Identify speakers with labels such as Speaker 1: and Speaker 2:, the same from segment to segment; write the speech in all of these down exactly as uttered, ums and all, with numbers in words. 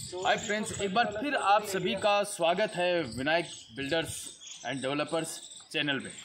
Speaker 1: Hi friends, एक बार फिर आप सभी का स्वागत है Vinayak builders and developers channel में।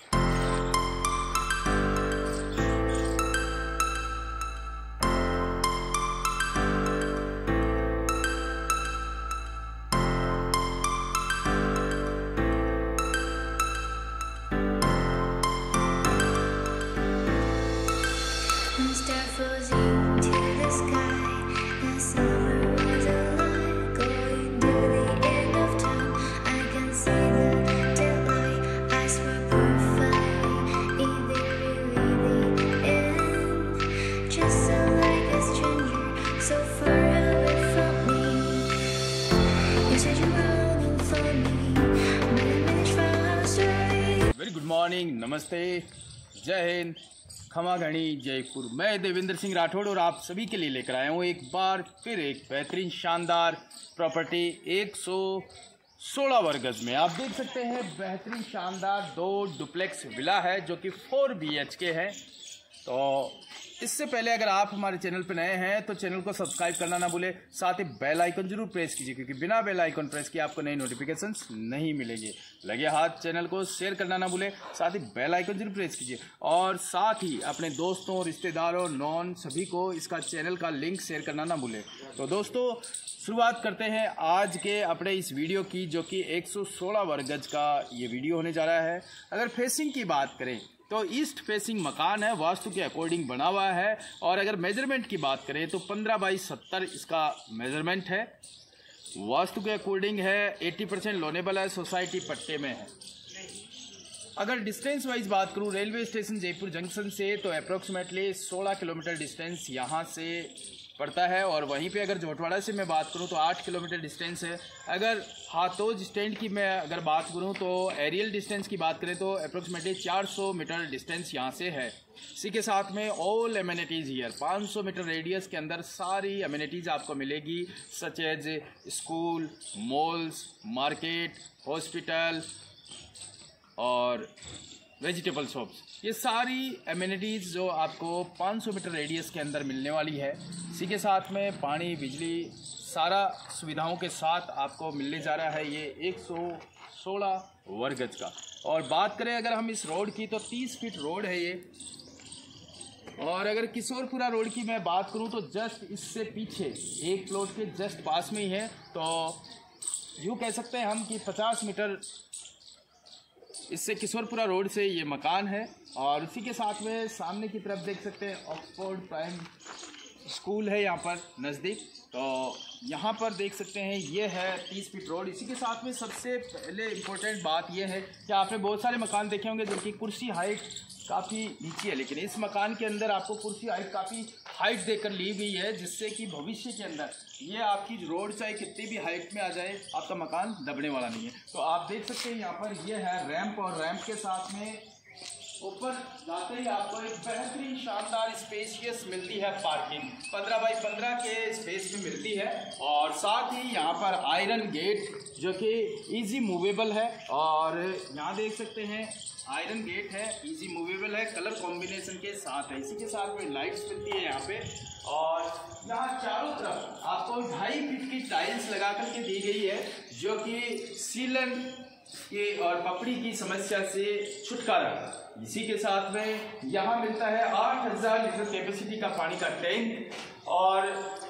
Speaker 1: वेरी गुड मॉर्निंग, नमस्ते, जय हिंद, खमा घनी, जयपुर। मैं देवेंद्र सिंह राठौड़ और आप सभी के लिए लेकर आया हूँ एक बार फिर एक बेहतरीन शानदार प्रॉपर्टी एक सौ सोलह वर्ग गज में। आप देख सकते हैं बेहतरीन शानदार दो डुप्लेक्स विला है जो कि फोर बी एच के है। तो इससे पहले अगर आप हमारे चैनल पर नए हैं तो चैनल को सब्सक्राइब करना ना भूले, साथ ही बेल आइकन जरूर प्रेस कीजिए क्योंकि बिना बेल आइकन प्रेस किए आपको नई नोटिफिकेशंस नहीं मिलेंगे। लगे हाथ चैनल को शेयर करना ना भूले, साथ ही बेल आइकन जरूर प्रेस कीजिए और साथ ही अपने दोस्तों, रिश्तेदारों, नॉन सभी को इसका चैनल का लिंक शेयर करना ना भूले। तो दोस्तों शुरुआत करते हैं आज के अपने इस वीडियो की, जो कि एक सौ सोलह वर्ग गज का ये वीडियो होने जा रहा है। अगर फेसिंग की बात करें तो ईस्ट फेसिंग मकान है, वास्तु के अकॉर्डिंग बना हुआ है। और अगर मेजरमेंट की बात करें तो पंद्रह बाई सत्तर इसका मेजरमेंट है, वास्तु के अकॉर्डिंग है, अस्सी परसेंट लोनेबल है, सोसाइटी पट्टे में है। अगर डिस्टेंस वाइज बात करूं रेलवे स्टेशन जयपुर जंक्शन से तो अप्रोक्सीमेटली सोलह किलोमीटर डिस्टेंस यहां से पड़ता है। और वहीं पे अगर जोटवाड़ा से मैं बात करूं तो आठ किलोमीटर डिस्टेंस है। अगर हाथोज स्टैंड की मैं अगर बात करूं तो एरियल डिस्टेंस की बात करें तो अप्रोक्सीमेटली चार सौ मीटर डिस्टेंस यहां से है। इसी के साथ में ऑल एमिनिटीज़ हियर, पाँच सौ मीटर रेडियस के अंदर सारी एमिनिटीज़ आपको मिलेगी, such as school, malls, market, hospital और वेजिटेबल शॉप्स। ये सारी एमिनिटीज़ जो आपको पाँच सौ मीटर रेडियस के अंदर मिलने वाली है। इसी के साथ में पानी, बिजली, सारा सुविधाओं के साथ आपको मिलने जा रहा है ये एक सौ सोलह वर्ग गज का। और बात करें अगर हम इस रोड की तो तीस फीट रोड है ये। और अगर किशोरपुरा रोड की मैं बात करूं तो जस्ट इससे पीछे एक प्लॉट के जस्ट पास में ही है। तो यूँ कह सकते हैं हम कि पचास मीटर इससे किशोरपुरा रोड से ये मकान है। और इसी के साथ में सामने की तरफ देख सकते हैं ऑक्सफोर्ड प्राइम स्कूल है यहाँ पर नज़दीक। तो यहाँ पर देख सकते हैं ये है तीस फीट रोड। इसी के साथ में सबसे पहले इम्पोर्टेंट बात ये है कि आपने बहुत सारे मकान देखे होंगे जिनकी कुर्सी हाइट काफ़ी नीची है, लेकिन इस मकान के अंदर आपको कुर्सी हाइट काफ़ी हाइट देकर ली गई है, जिससे कि भविष्य के अंदर ये आपकी रोड चाहे कितनी भी हाइट में आ जाए आपका मकान दबने वाला नहीं है। तो आप देख सकते हैं यहाँ पर ये है रैंप, और रैंप के साथ में ऊपर जाते ही आपको एक बेहतरीन शानदार स्पेशियस मिलती है पार्किंग, पंद्रह बाई पंद्रह के स्पेस में मिलती है। और साथ ही यहाँ पर आयरन गेट जो कि इजी मूवेबल है, और यहाँ देख सकते हैं आयरन गेट है, इजी मूवेबल है, कलर कॉम्बिनेशन के साथ है। इसी के साथ में लाइट्स मिलती है यहाँ पे। और यहाँ चारों तरफ आपको ढाई फीट की टाइल्स लगा करके दी गई है जो कि सीलन के और पपड़ी की समस्या से छुटकारा। इसी के साथ में यहाँ मिलता है आठ हज़ार लीटर कैपेसिटी का पानी का टैंक, और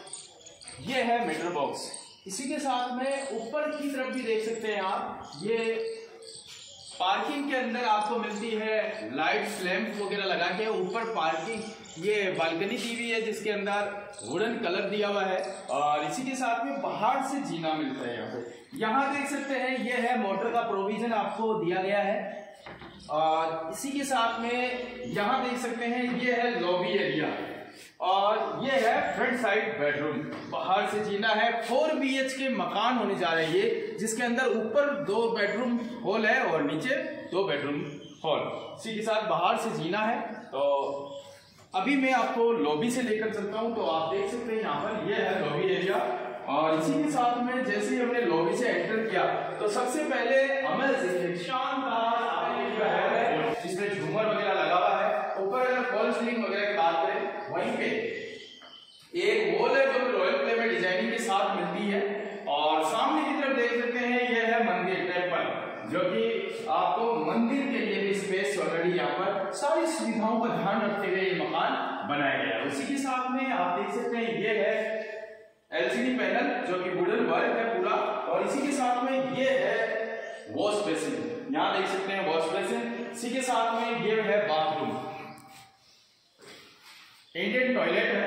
Speaker 1: ये है मीटर बॉक्स। इसी के साथ में ऊपर की तरफ भी देख सकते हैं आप, ये पार्किंग के अंदर आपको मिलती है लाइट्स, लैंप वगैरह लगा के। ऊपर पार्किंग ये बालकनी दी हुई है जिसके अंदर वुडन कलर दिया हुआ है। और इसी के साथ में बाहर से जीना मिलता है यहाँ पे। यहाँ देख सकते हैं ये है मोटर का प्रोविजन आपको दिया गया है। और इसी के साथ में यहाँ देख सकते हैं ये है लॉबी एरिया, और ये है फ्रंट साइड बेडरूम। बाहर से जीना है। फोर बी एच के मकान होने जा रहे हैं ये, जिसके अंदर ऊपर दो बेडरूम हॉल है और नीचे दो बेडरूम हॉल। इसी के साथ बाहर से जीना है। तो अभी मैं आपको लॉबी से लेकर चलता हूं। तो आप देख सकते हैं यहाँ पर ये है लॉबी एरिया। और इसी के साथ में जैसे ही हमने लॉबी से एंटर किया तो सबसे पहले हमें शानदार जिसमें झूमर वगैरह लगा हुआ है। ऊपर अगर फॉल सीलिंग वगैरह की बात करें, वहीं पे एक वॉल है जो रॉयल प्ले में डिजाइनिंग के साथ मिलती है। यहाँ देख सकते हैं वॉश बेसिन, इसी के साथ में ये है बाथरूम, इंडियन टॉयलेट है।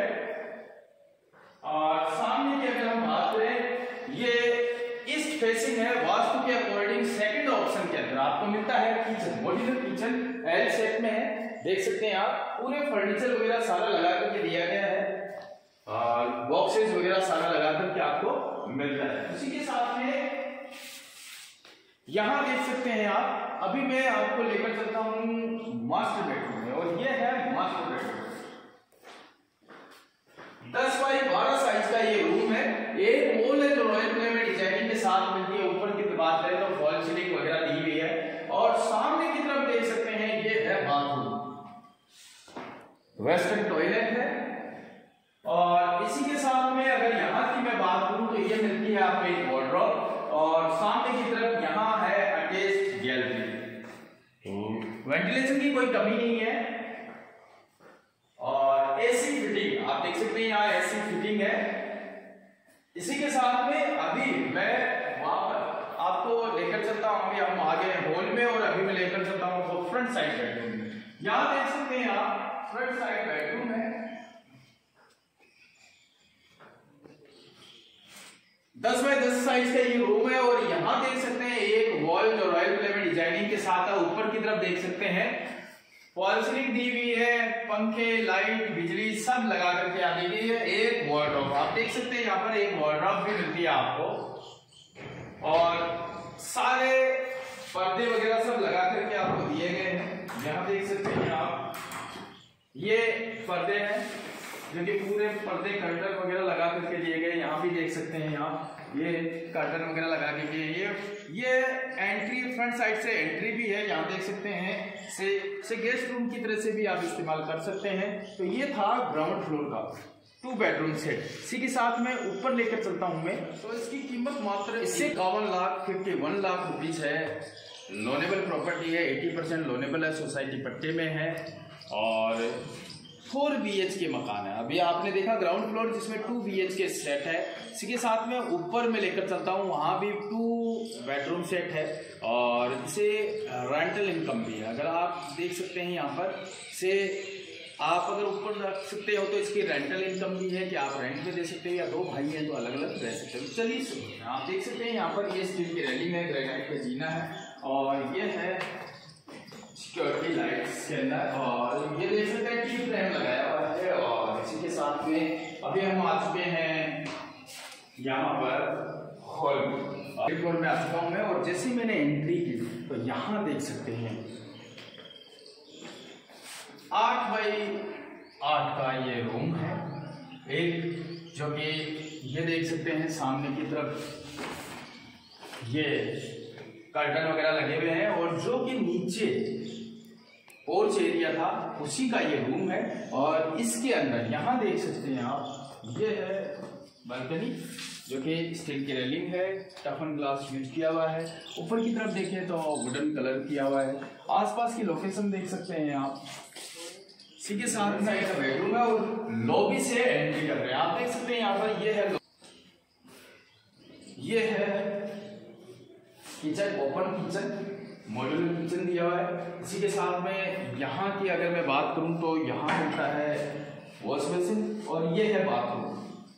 Speaker 1: और सामने की अगर हम बात करें, ये ईस्ट फेसिंग है, वास्तु के अकॉर्डिंग सेकंड ऑप्शन के अंदर आपको मिलता है kitchen, modular kitchen L shape में है, देख सकते हैं आप। पूरे फर्नीचर वगैरह सारा लगा करके दिया गया है और बॉक्सेस वगैरह सारा लगा करके आपको मिलता है। उसी के साथ में यहां देख सकते हैं आप, अभी मैं आपको लेकर चलता हूं मास्टर बेडरूम में, और ये है मास्टर बेडरूम। दस बाई बारह साइज का ये रूम है। एक वॉल है जो रॉयल प्ले में डिजाइनिंग के साथ मिलती है। ऊपर की बात करें तो फॉल सीलिंग वगैरह दी हुई है, और सामने की तरफ देख सकते हैं ये है बाथरूम, वेस्टर्न टॉयलेट है। और इसी के साथ में अगर यहाँ की मैं बात करूं तो ये मिलती है आपको एक वार्डरोब, और सामने की तरफ यहाँ है अटैच्ड गैलरी। वेंटिलेशन की कोई कमी नहीं है। और एसी फिटिंग आप देख सकते हैं, यहाँ एसी फिटिंग है। इसी के साथ में अभी मैं वहां पर आपको लेकर चलता हूं, अभी हम आगे हॉल में, और अभी मैं लेकर चलता हूं तो फ्रंट साइड बेडरूम में। यहाँ देख सकते हैं आप फ्रंट साइड बेडरूम है। दस बाय दस साइज का ये रूम है, और यहाँ देख सकते हैं एक वॉल जो रॉयल प्ले में डिजाइनिंग के साथ है। ऊपर की तरफ देख सकते हैं फॉल सीलिंग दी हुई है, पंखे, लाइट, बिजली सब लगा करके आ गई है। एक वार्डरोब आप देख सकते हैं, यहाँ पर एक वार्डरोब भी मिलती है आपको, और सारे पर्दे वगैरह सब लगा करके आपको दिए गए हैं। यहाँ देख सकते हैं आप, ये पर्दे हैं जो कि पूरे पर्दे कर्टन वगैरह लगा करके दिए गए। यहाँ भी देख सकते हैं आप, ये कर्टन वगैरह लगा के दिए। ये ये एंट्री फ्रंट साइड से एंट्री भी है, यहाँ देख सकते हैं। से से गेस्ट रूम की तरह से भी आप इस्तेमाल कर सकते हैं। तो ये था ग्राउंड फ्लोर का टू बेडरूम सेट। इसी के साथ में ऊपर लेकर चलता हूँ मैं, तो इसकी कीमत मात्र इससे इक्यावन lakh fifty one lakh rupees है। लोनेबल प्रॉपर्टी है, अस्सी परसेंट लोनेबल है, सोसाइटी पट्टे में है, और फोर बी एच के मकान है। अभी आपने देखा ग्राउंड फ्लोर जिसमें two B H K set है। इसी के साथ में ऊपर में लेकर चलता हूँ, वहाँ भी टू बेडरूम सेट है, और इसे रेंटल इनकम भी है। अगर आप देख सकते हैं यहाँ पर से आप अगर ऊपर रख सकते हो तो इसकी रेंटल इनकम भी है कि आप रेंट पे दे सकते हो, या दो भाई हैं तो अलग अलग रह सकते हो। चलिए आप देख सकते हैं यहाँ पर ये स्टील की रेलिंग है, ग्रेनाइट का जीना है, और ये है सिक्योरिटी लाइट्स के अंदर, और ये देख सकते हैं टी फ्रेम लगाया हुआ है। और इसी के साथ में अभी हम आ चुके हैं यहाँ पर हॉल फ्लोर में आ चुका हूँ मैं, और जैसे मैंने एंट्री की तो यहाँ देख सकते हैं आठ बाई आठ का ये रूम है एक, जो कि ये देख सकते हैं सामने की तरफ ये कर्टन वगैरह लगे हुए हैं, और जो कि नीचे पोर्च एरिया था उसी का ये रूम है। और इसके अंदर यहाँ देख सकते हैं आप, ये है बालकनी जो कि स्टील की रेलिंग है, टफन ग्लास यूज किया हुआ है। ऊपर की तरफ देखें तो वुडन कलर किया हुआ है। आसपास की लोकेशन देख सकते हैं आप। इसी के साथ में एक बेडरूम है, और लॉबी से एंट्री कर रहे हैं। आप देख सकते हैं यहाँ पर ये है, ये है kitchen, open kitchen, modular kitchen दिया हुआ है। इसी के साथ में यहाँ की अगर मैं बात करूँ तो यहाँ मिलता है वॉश बेसिन, और ये है बाथरूम,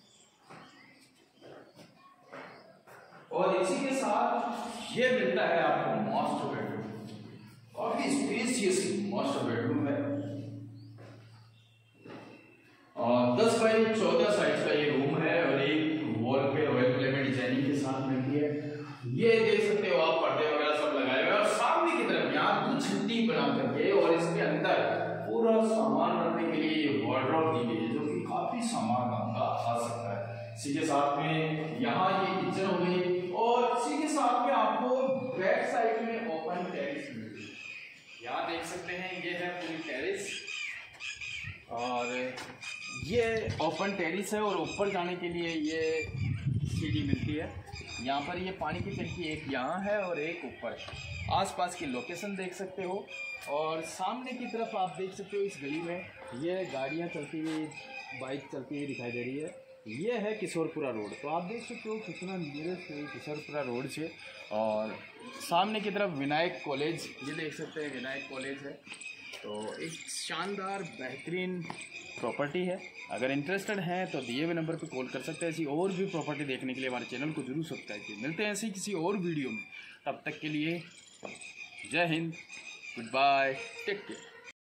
Speaker 1: और इसी के साथ ये मिलता है आपको मास्टर बेडरूम, काफी स्पेशियस मास्टर बेडरूम है, और दस बाई चौदह साइज का ये रूम है, और एक वॉल पे रॉयल प्ले में डिजाइनिंग के साथ मिलती है। ये देख सकते हो आप, पर्दे वगैरह सब लगाए हुए, और सामने की तरफ यहाँ दो छत्ती बना करके, और इसके अंदर पूरा सामान रखने के लिए वार्डरोब दी गई है, जो कि काफी सामान आपका आ सकता है। इसी के साथ में यहाँ ये किचन हो गई, और इसी के साथ में आपको बैक साइड में ओपन टेरेस मिलती है। यहाँ देख सकते हैं ये है पूरी टेरेस, और ये ओपन टेरेस है, और ऊपर जाने के लिए ये सीढ़ी मिलती है। यहाँ पर ये पानी की टंकी एक यहाँ है और एक ऊपर है। आसपास की लोकेशन देख सकते हो, और सामने की तरफ आप देख सकते हो इस गली में ये गाड़ियाँ चलती हुई, बाइक चलती हुई दिखाई दे रही है। ये है किशोरपुरा रोड। तो आप देख सकते हो कितना नियरेस्ट है किशोरपुरा रोड से। और सामने की तरफ विनायक कॉलेज, ये देख सकते हैं विनायक कॉलेज है। तो एक शानदार बेहतरीन प्रॉपर्टी है। अगर इंटरेस्टेड हैं तो दिए हुए नंबर पर कॉल कर सकते हैं। ऐसी और भी प्रॉपर्टी देखने के लिए हमारे चैनल को जरूर सब्सक्राइब कीजिए। मिलते हैं ऐसी किसी और वीडियो में, तब तक के लिए जय हिंद, गुड बाय, टेक केयर।